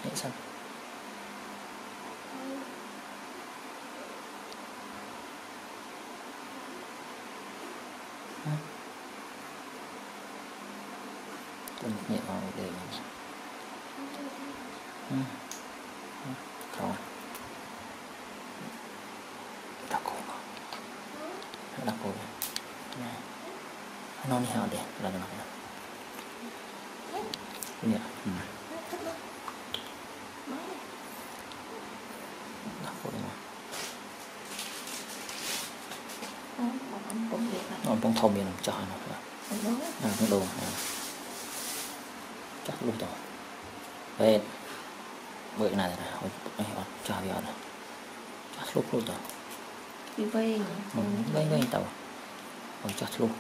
Vậy sao? Tôi nhẹ vào để không đặt cổ đặt cổ nó đi hào để là được nhỉ đặt cổ mà nó bông thầu miền cho nó cũng đồ chắc luôn rồi về bữa này là hồi cho bây giờ chắc lúc luôn rồi đi vây vây tàu rồi chắc luôn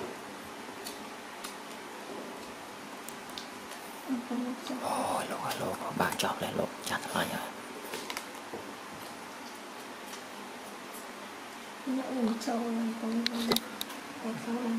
ôi lỗ bạn chọc lại lỗ chặt lại rồi nó ủ trâu lên con sâu lên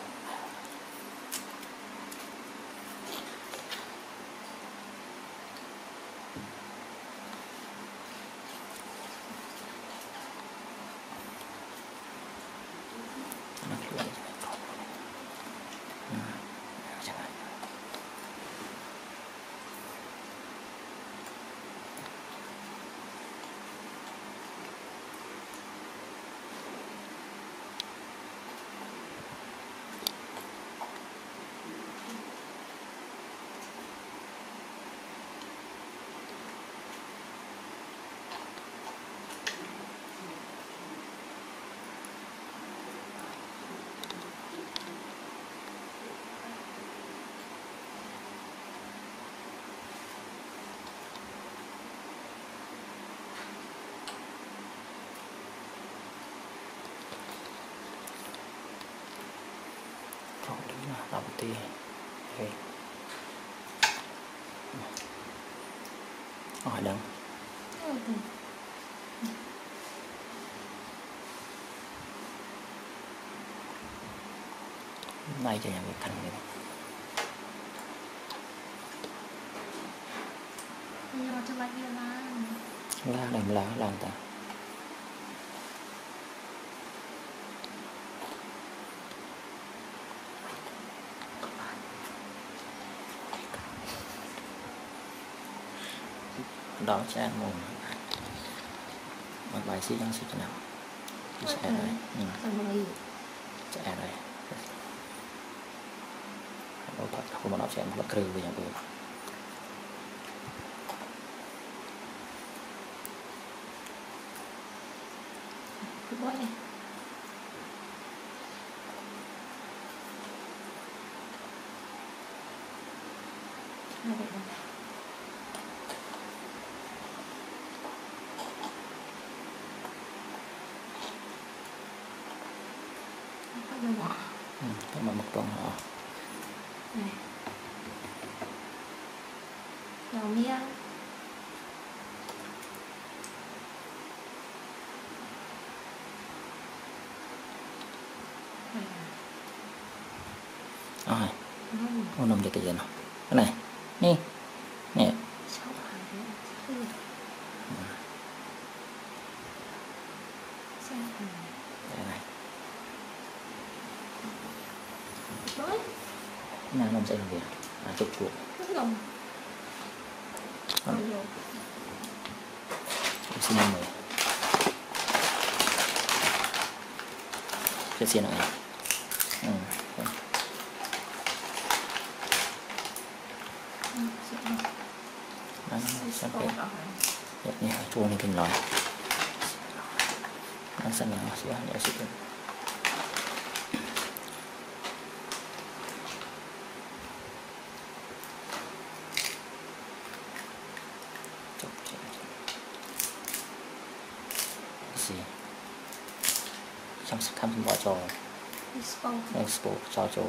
đầu tiên đây hỏi đừng này cho nhà việc thành này cho bạn đi lá đừng lá làm ta đó cha mồm một bài sĩ đang sĩ cho nào sẽ đây sẽ đây đâu thật không mà nó sẽ một cừ về nhà bữa cứ bói này cái mà một con họ này nhỏ miếng rồi con nằm cho cái gì nào cái này nè nè nào nằm xem kìa chụp chuột xin mời cái xin này xem cái nhẹ chuông này kinh nói nó sẽ là sẽ nhẹ sự gì trong sự khám bỏ trò expo cho trò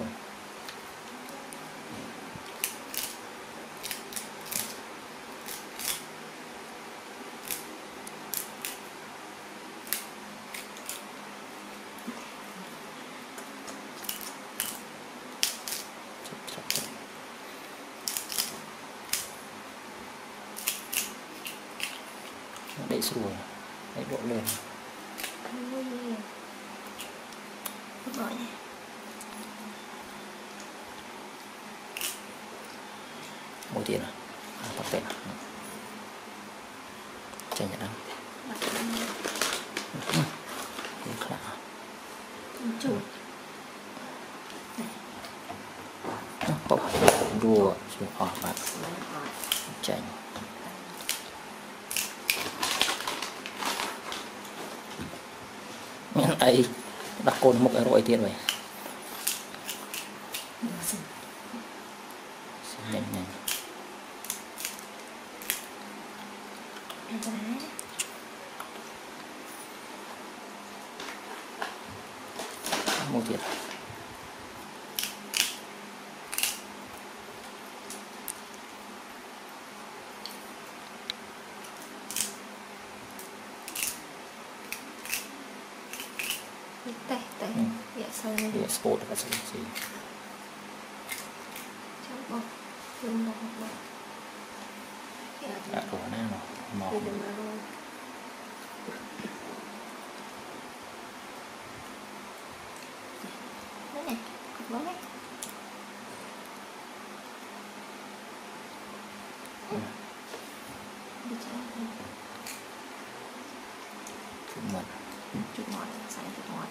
Đẩy xuôi, đẩy bộ lên. Gọi này. Mỗi tiền à? Bắt tiền à? Chạy nhận đâu? Cái khá. Chủ. Đùa, chịu hỏi bạn. Chạy. Miễn ấy, đặt côn một cái rội tiền vậy. Nhanh nhanh. Một tiền. Teh. Ya salah ni. Dia sport dekat sini sih. Coba. Belum mau. Ya, Tak tahu mana mau. belum baru. Mana? Kat bawah ni. Dicari. Cuma Chút ngọt, xài chút ngọt.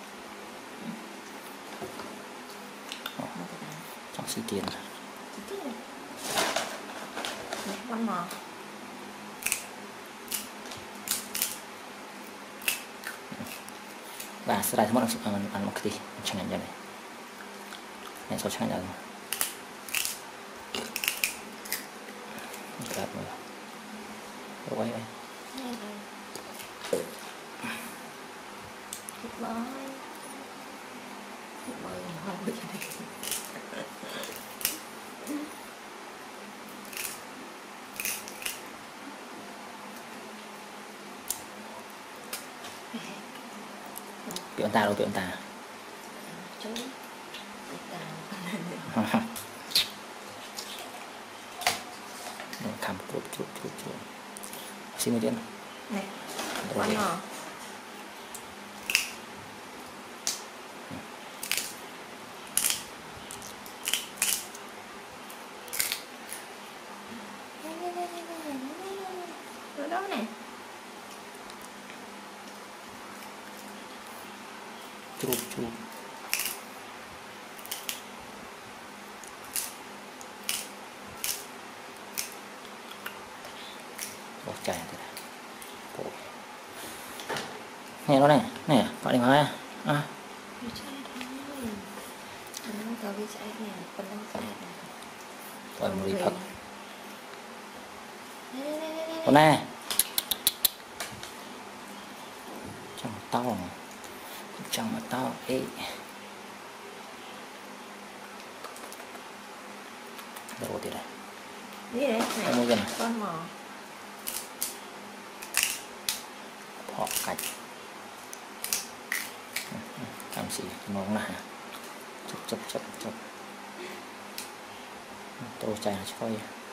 trong xí tiền. Chút này. Này, one more. Và setelah semua ăn một cái chẳng hạn như này. Này số chẳng hạn như này. Rồi vậy. Goodbye. Bị ông ta đâu, bị ông ta. Chú. Cầm chút. Xin một điện. Này. One more. Ở đó nè. Chút. Bỏ chảy thế này. Bội. Nè nó này, nè, gọi điện thoại à. Đi chạy thôi. Nó có đi chạy nè, con đang chạy nè. Gọi một đi thật. Con này. Chẳng mà to ê. Đâu thì đây. Đi đấy, này. Con mò. Họ cạch. Làm gì mong là chụp. Tôi chạy là chơi.